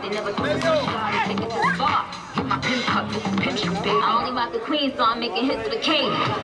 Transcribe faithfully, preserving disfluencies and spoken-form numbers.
They never thought the switch guard take it too far. Get my pin cut, pin baby. I only rock the queen, so I'm making hits with a king.